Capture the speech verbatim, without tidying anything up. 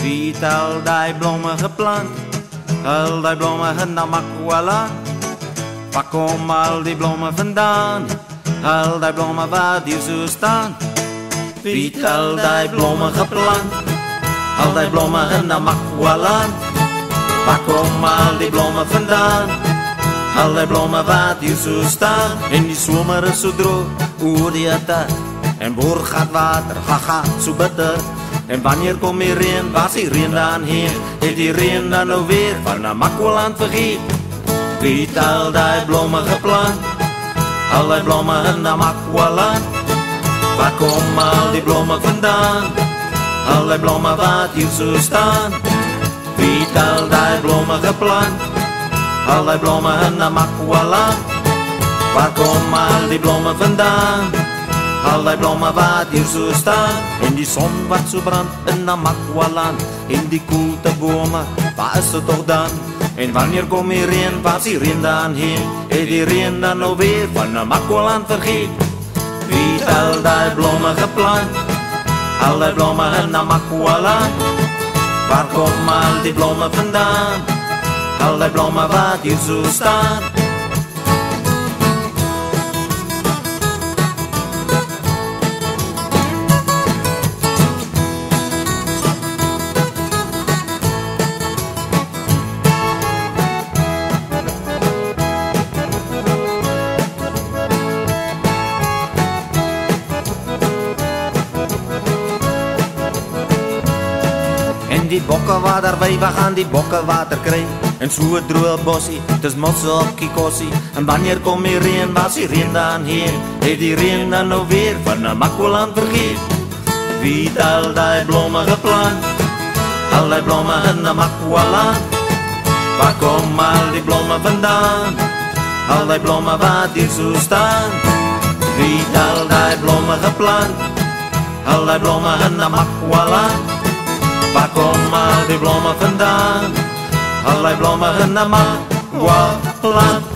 Wie het al die bloemen geplant, al die bloemen in de makwala. Waar komen al die bloemen vandaan, al die bloemen waar die zo staan? Wie het al die bloemen geplant, al die bloemen in de makwala. Waar komen al die bloemen vandaan, al die bloemen waar die zo staan? En die zomer is zo droog, oer die het en boer gaat water, haha, zo bitter. En wanneer kom die reen, waar is die reen dan heen? Het die reen dan nou weer van een makwaland vergeet? Wie het al die bloemen geplant, al die bloemen in de makwaland. Waar komen al die bloemen vandaan, al die bloemen wat hier zo staan? Wie het al die bloemen geplant, al die bloemen in de makwaland. Waar komen al die bloemen vandaan, al die bloemen wat hier zo staan? In die zon wat zo brandt in de makwaland, in die koelte bomen, waar is het toch dan? En wanneer kom die reen, waar is die reen dan heen? Het die reen dan nou weer van de makwaland vergeet? Wie het al die bloemen geplant, al die bloemen in de makwaland. Waar komen al die bloemen vandaan, al die bloemen wat hier zo staan? En die bokken waar daar wij, we gaan die bokken water krijgen. En zo het droge bossie, het is mossen op kikossie. En wanneer kom die reen, waar is die reen dan heen? Heeft die reen dan nou weer van een makwaland vergeet? Wie het al die bloemen geplant, al die bloemen in de makwaland. Waar komen al die bloemen vandaan, al die bloemen wat hier zo staan? Wie het al die bloemen geplant, al die bloemen in de makwaland. Waar komen al die bloemen vandaan, al die bloemen in de makwaland?